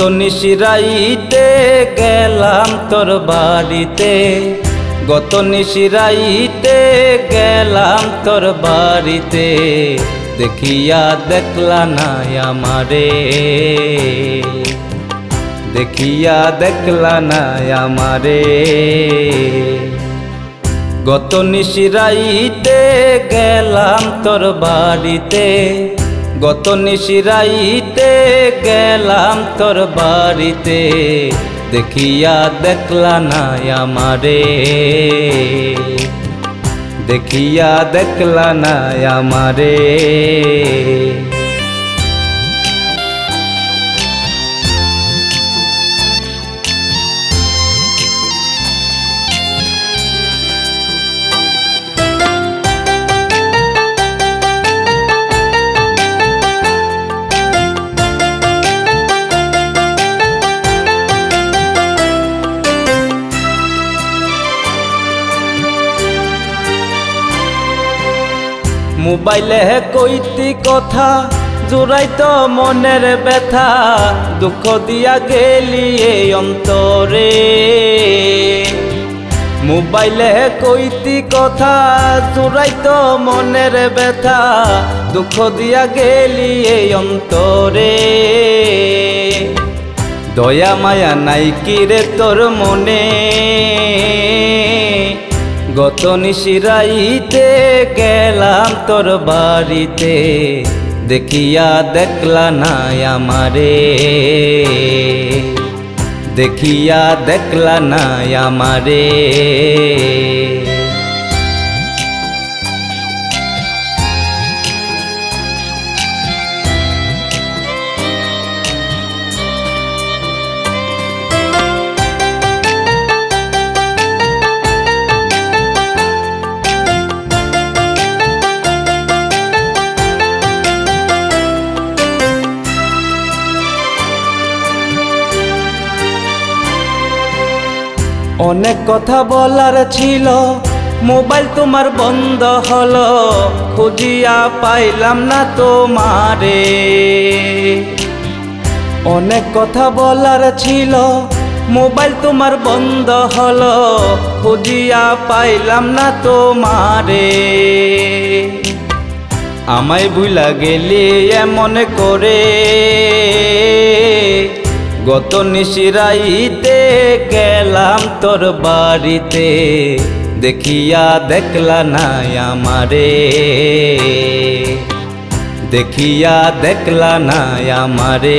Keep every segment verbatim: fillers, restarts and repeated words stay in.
নিশিরাইতে গেলাম তোর বাড়িতে, গত নিশিরাইতে গেলাম তোর বাড়িতে, দেখিয়া দেখলা না আমারে, দেখিয়া দেখলা না আমারে। গত নিশিরাইতে গেলাম তোর বাড়িতে, গত নিশিরাইতে গেলাম তোর বাড়িতে, দেখিয়া দেখলা না আমারে, দেখিয়া দেখলা না আমারে। মোবাইলে কইতি কথা জুড়াইতো মনের ব্যথা, দুঃখ দিয়া গেলি এই অন্তরে। মোবাইলে কইতি কথা জুড়াইতো মনের ব্যথা, দুঃখ দিয়া গেলি এই অন্তরে। দয়া মায়া নাই কি রে তোর মনে, গত নিশিরাইতে গেলাম তোর বাড়িতে, দেখিয়া দেখলা না আমারে, দেখিয়া দেখলা না আমারে। অনেক কথা বলার ছিল, মোবাইল তোমার বন্ধ হলো, খুঁজিয়া পাইলাম না তোমারে। অনেক কথা বলার ছিল, মোবাইল তোমার বন্ধ হলো, খুঁজিয়া পাইলাম না তোমারে। আমায় ভুলা গেলি এমন করে, গত নিশিরাইতে গেলাম তোর বাড়িতে, দেখিয়া দেখলা না আমারে, দেখিয়া দেখলা না আমারে।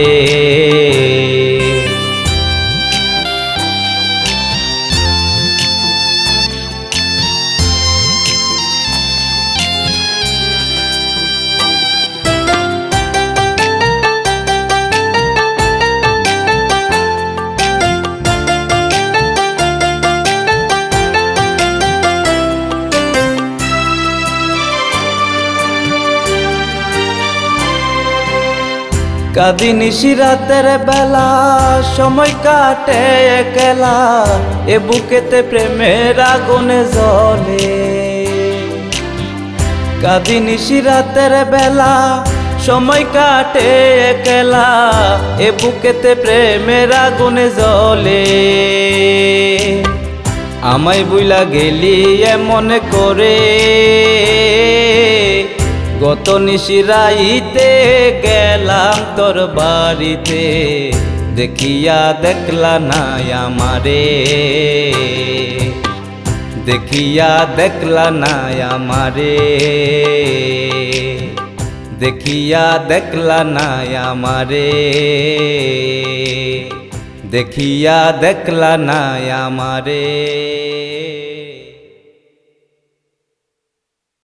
কাঁদি নিশিরাতের বেলা, সময় কাটে একলা, এ বুকেতে প্রেমের আগুনে জ্বলে। কাঁদি নিশিরাতের বেলা, সময় কাটে একলা, এ বুকেতে প্রেমের আগুনে জ্বলে। আমায় বুইলা গেলি এমন করে, গত নিশিরাইতে গেলাম তোর বাড়িতে, দেখিয়া দেখলা না আমারে, দেখিয়া দেখলা না আমারে, দেখিয়া দেখলা না আমারে, দেখিয়া দেখলা না আমারে।